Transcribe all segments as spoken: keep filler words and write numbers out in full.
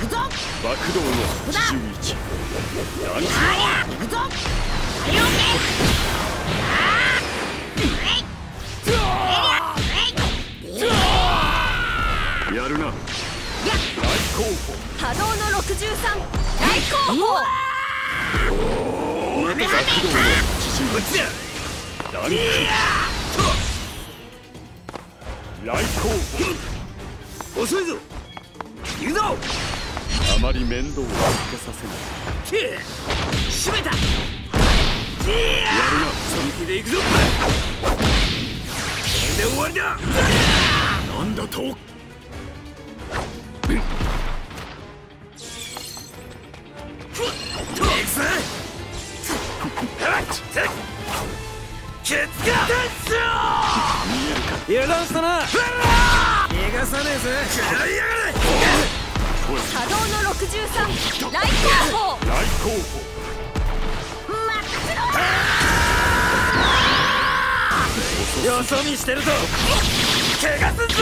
爆動のはちじゅういち。ランやるな。大候補波動のろくじゅうさん。大候補爆動のはちじゅういち。ランク大候補遅いぞ。行くぞ。あまり面倒をかけさせない。 閉めた。 やるな。 本気で行くぞ。これで終わりだ。 なんだと。 ケツが油断したな。逃がさねえぜ。食らいやがれ。 波動のろくじゅうさん。大候補大候補よそ見してるぞ。怪我すんぞ。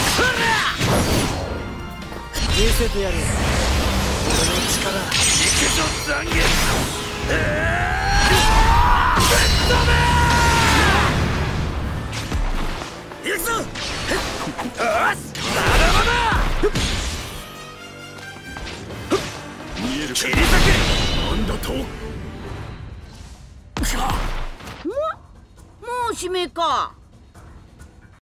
見せてやる。俺の力。行くぞ残月。ぶっ飛べ。行くぞ。よし、まだまだ。 見えるか。 切り裂け。 なんだと。 もう締めか。